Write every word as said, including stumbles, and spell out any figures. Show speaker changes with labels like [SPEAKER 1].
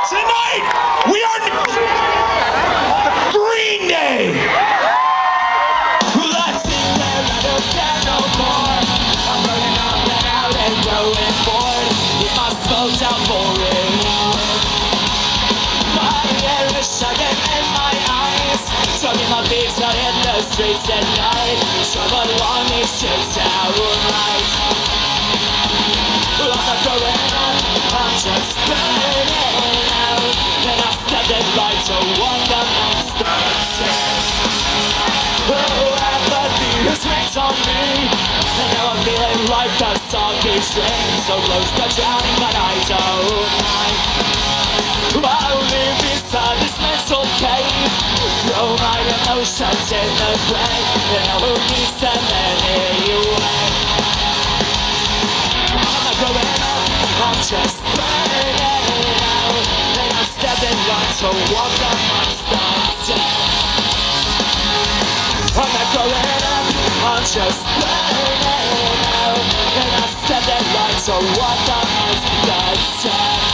[SPEAKER 1] Tonight, we are Green Day! Let's sing there, I don't care no more. I'm burning up and out and growing bored. With my smoked out boring. My hair is shagging in my eyes. Tugging my feet out in the streets at night. Trouble along these streets outright. Well, I'm not growing up, I'm just burning out. And I stepped in light to walk the monster. Oh, apathy has weight on me. And now I'm feeling like the song keeps playing. So close to drowning, but I don't mind. I'll live beside this mental cave. Throw my emotions in the flame. And I will need them anyway. I'm not growing up, I'm just burning out. And I'm stepping right to walk the monster. I'm not growing up, I'm just burning out. And I'm stepping right to walk the monster.